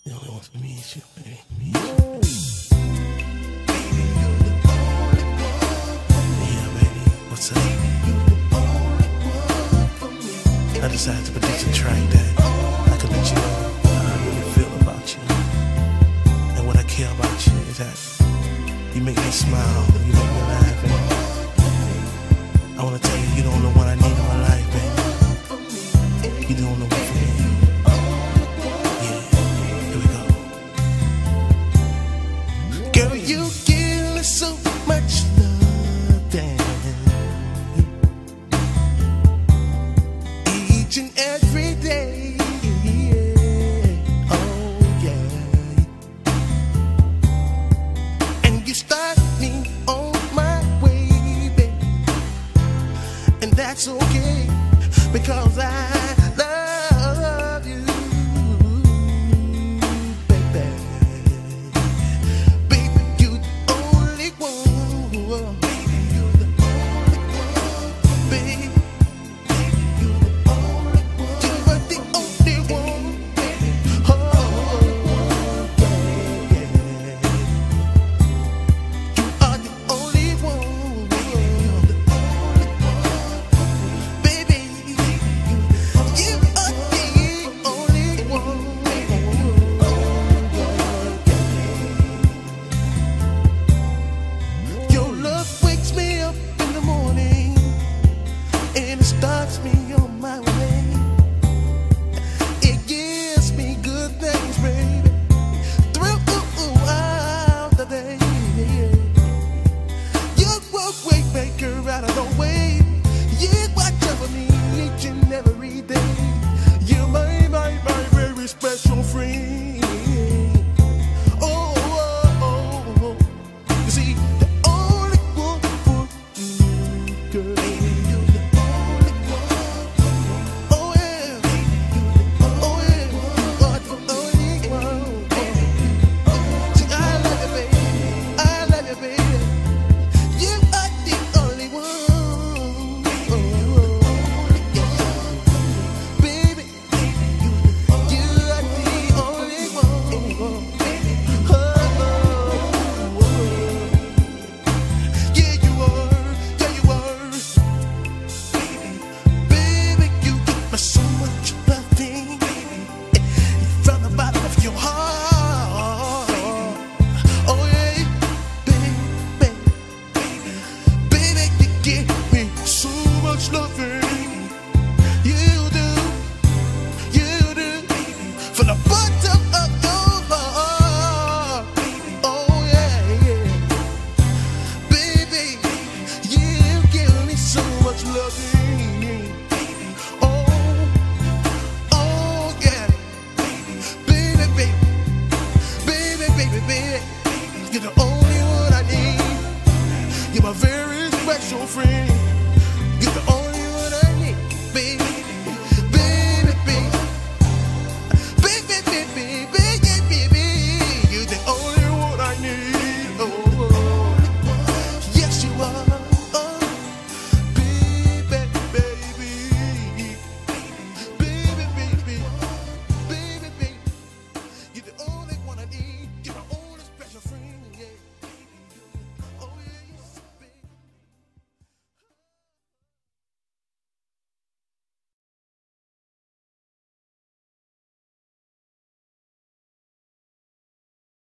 The only one for me is you, baby. Yeah, baby, what's up? I decided to produce a track that I could let you know how I really feel about you. And what I care about you is that you make me smile, you make me laugh, and I wanna tell you, you're the only one I need in my life, baby. You're the only one for me. Yeah, here we go. Girl, you give me so much love, damn. Each and every day. Oh, yeah. And you start me on my way, baby. And that's okay, because I love you, baby. Baby, you the only one. Baby, you're the only one. Baby, you're the only one. You are the only one. Oh, yeah. You are the only one. You're the only one. Baby, you are the only one. Your love wakes me up in the morning, and it starts me on my way. It gives me good things, baby, throughout the day. You're a way maker out of the way. You watch over me each and every day. You're my very special friend. Oh, oh, oh, oh. You see, the only one for you, girl. Baby, you're the only one. Oh, yeah. Oh, yeah. You are the only one. See, I love you, baby. I love you, baby. You are the only one. Oh, yeah. Baby, you are the only one. Oh, yeah, you are. Yeah, you are. Baby, you give me so much loving from the bottom of your heart. Oh, yeah, baby. Baby, you give me so much loving. You do, from the bottom of your heart. Oh, yeah, baby, you give me so much loving. Oh, oh, yeah, baby, you're the only one I need. You're my very special friend. You're the only one I need, baby. Baby, baby, baby, baby, baby.